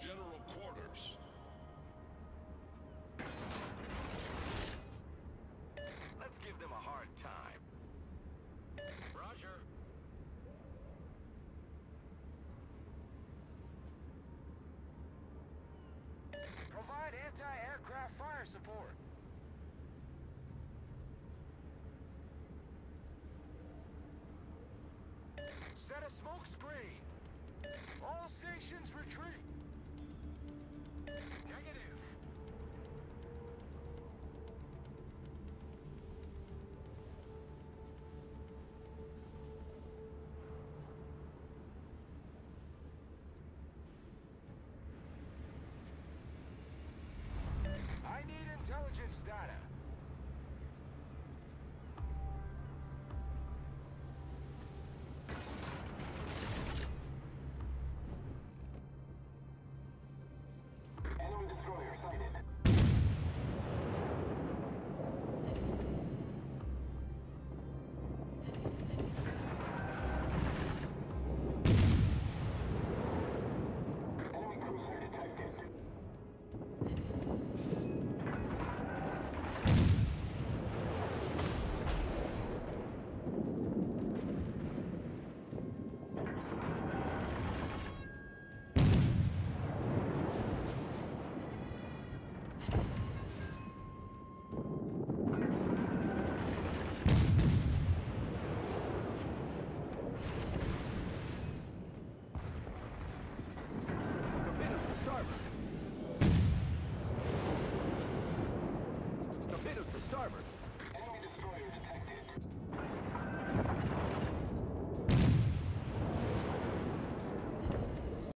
General quarters. Let's give them a hard time. Roger. Provide anti-aircraft fire support. Set a smoke screen. All stations retreat. Negative. I need intelligence data.